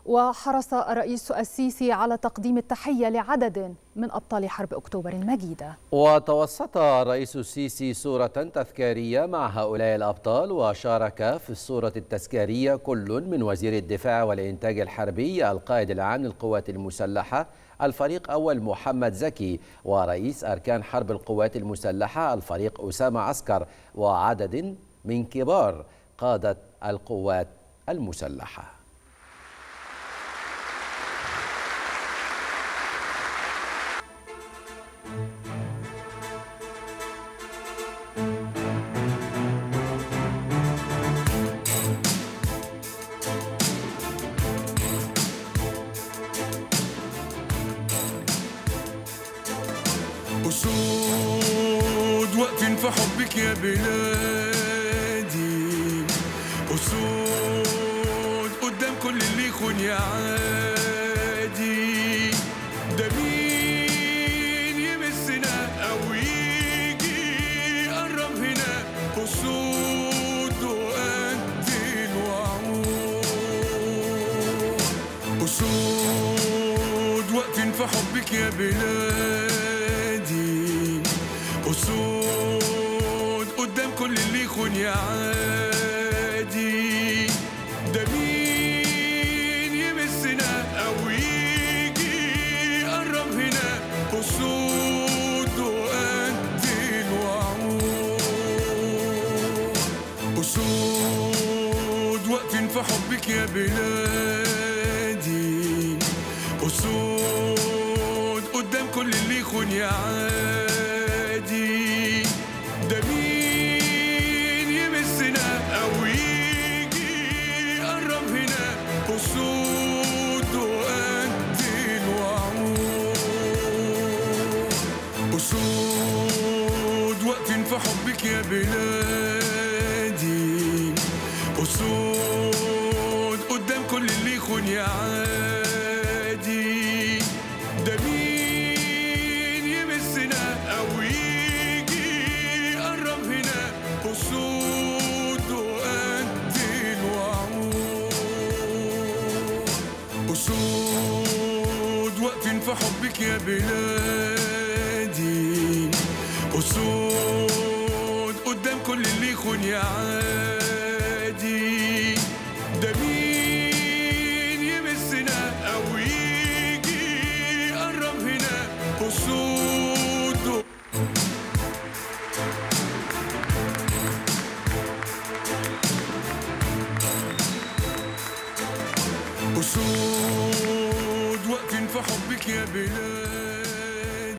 وحرص الرئيس السيسي على تقديم التحية لعدد من أبطال حرب أكتوبر المجيدة. وتوسط الرئيس السيسي صورة تذكارية مع هؤلاء الأبطال، وشارك في الصورة التذكارية كل من وزير الدفاع والإنتاج الحربي القائد العام للقوات المسلحة الفريق أول محمد زكي، ورئيس أركان حرب القوات المسلحة الفريق أسامة عسكر، وعدد من كبار قادة القوات المسلحة. أسود واقفين في حبك يا بلادي، أسود قدام كل اللي يخون يا عادي. ده مين يمسنا أو يجي يقرب هنا، أسود وقتل وعود. أسود واقفين في حبك يا بلادي، أسود قدام كل اللي يخون يا عادي. ده مين يمسنا أو يجي يقرب هنا، أسود وقتل وعود. أسود واقفين في حبك يا بلادي، أسود قدام كل اللي يخون يا عادي. ده مين يمسنا أو يجي يقرب هنا، أسود وقتل وعود. أسود واقفين في حبك يا بلادي، أسود قدام كل اللي يخون يا عادي. ده مين يمسنا أو يجي يقرب هنا، أسود وقتل وعود. أسود واقفين في حبك يا بلادي، أسود قدام كل اللي يخون يا عادي. ده مين يمسنا أو يجي يقرب هنا، أسود. أسود واقفين في حبك يا بلاد.